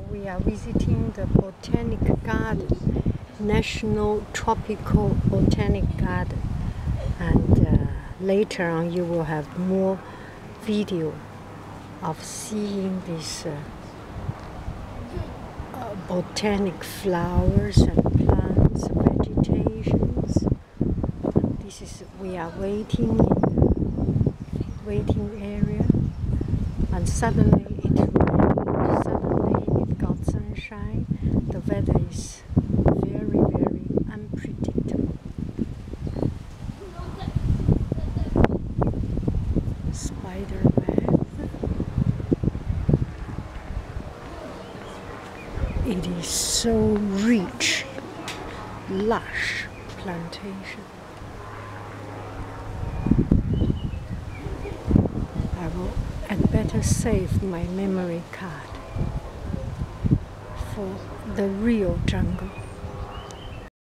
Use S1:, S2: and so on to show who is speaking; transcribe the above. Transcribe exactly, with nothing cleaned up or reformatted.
S1: we are visiting the botanical garden, National Tropical Botanic Garden, and uh, later on you will have more video of seeing these uh, uh, botanic flowers and plants, vegetations. And this is we are waiting in the waiting area, and suddenly it rained. Suddenly it got sunshine. The weather is very, very unpredictable. Spider web. It is so rich, lush plantation. I will I'd better save my memory card for the real jungle.